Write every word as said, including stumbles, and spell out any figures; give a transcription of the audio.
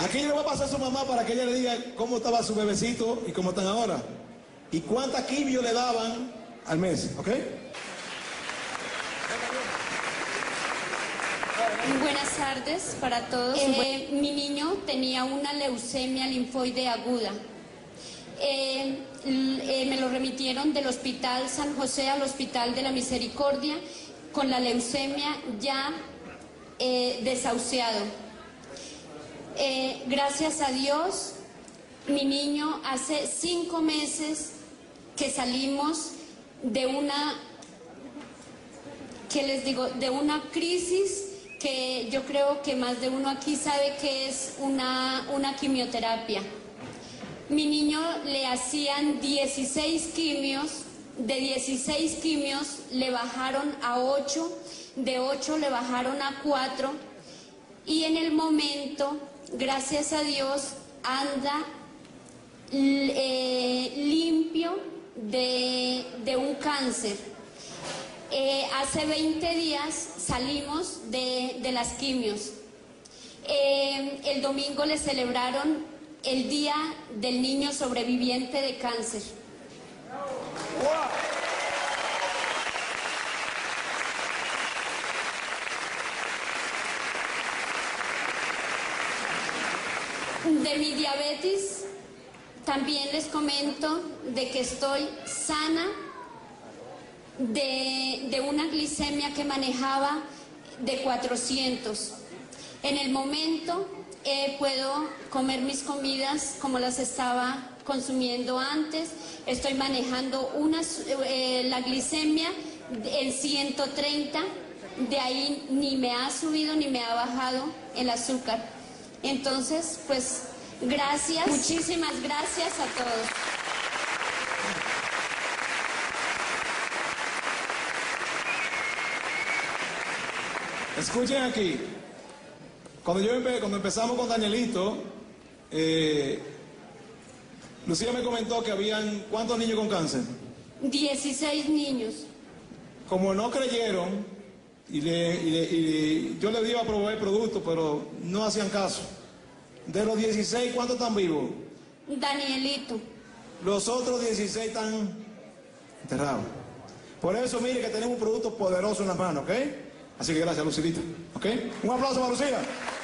Aquí le va a pasar a su mamá para que ella le diga cómo estaba su bebecito y cómo están ahora. Y cuánta quimio le daban al mes, ¿ok? Buenas tardes para todos. Eh, mi niño tenía una leucemia linfoide aguda. Eh, eh, me lo remitieron del Hospital San José al Hospital de la Misericordia con la leucemia ya eh, desahuciado. Eh, gracias a Dios, mi niño hace cinco meses que salimos de una, ¿qué les digo? De una crisis que yo creo que más de uno aquí sabe que es una, una quimioterapia. Mi niño le hacían dieciséis quimios, de dieciséis quimios le bajaron a ocho, de ocho le bajaron a cuatro y en el momento, gracias a Dios, anda eh, limpio de, de un cáncer. Eh, hace veinte días salimos de, de las quimios. Eh, el domingo le celebraron el Día del Niño Sobreviviente de Cáncer. De mi diabetes, también les comento de que estoy sana de, de una glicemia que manejaba de cuatrocientos. En el momento eh, puedo comer mis comidas como las estaba consumiendo antes. Estoy manejando una, eh, la glicemia en ciento treinta, de ahí ni me ha subido ni me ha bajado el azúcar. Entonces, pues, gracias, muchísimas gracias a todos. Escuchen aquí, cuando, yo empe cuando empezamos con Danielito, eh, Lucía me comentó que habían, ¿cuántos niños con cáncer? dieciséis niños. Como no creyeron, y, le, y, le, y yo les iba a proveer productos, pero no hacían caso. De los dieciséis, ¿cuántos están vivos? Danielito. Los otros dieciséis están enterrados. Por eso, mire que tenemos un producto poderoso en las manos, ¿ok? Así que gracias, Lucidita, ¿ok? Un aplauso para Lucía.